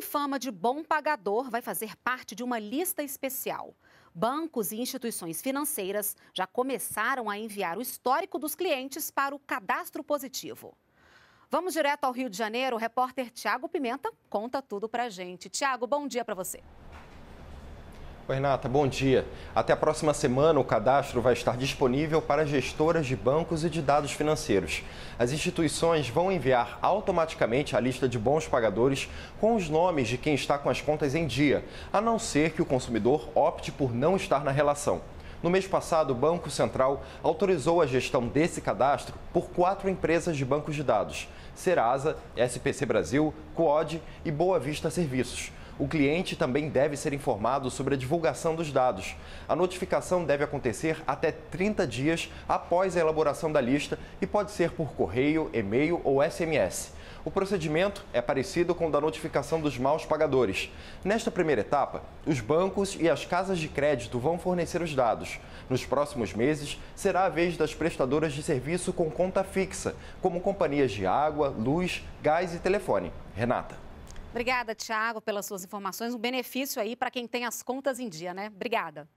tem fama de bom pagador vai fazer parte de uma lista especial. Bancos e instituições financeiras já começaram a enviar o histórico dos clientes para o cadastro positivo. Vamos direto ao Rio de Janeiro. O repórter Tiago Pimenta conta tudo pra gente. Tiago, bom dia para você. Oi, Renata, bom dia. Até a próxima semana, o cadastro vai estar disponível para gestoras de bancos e de dados financeiros. As instituições vão enviar automaticamente a lista de bons pagadores com os nomes de quem está com as contas em dia, a não ser que o consumidor opte por não estar na relação. No mês passado, o Banco Central autorizou a gestão desse cadastro por 4 empresas de bancos de dados: Serasa, SPC Brasil, Cood e Boa Vista Serviços. O cliente também deve ser informado sobre a divulgação dos dados. A notificação deve acontecer até 30 dias após a elaboração da lista e pode ser por correio, e-mail ou SMS. O procedimento é parecido com o da notificação dos maus pagadores. Nesta primeira etapa, os bancos e as casas de crédito vão fornecer os dados. Nos próximos meses, será a vez das prestadoras de serviço com conta fixa, como companhias de água, luz, gás e telefone. Renata. Obrigada, Tiago, pelas suas informações. Um benefício aí para quem tem as contas em dia, né? Obrigada.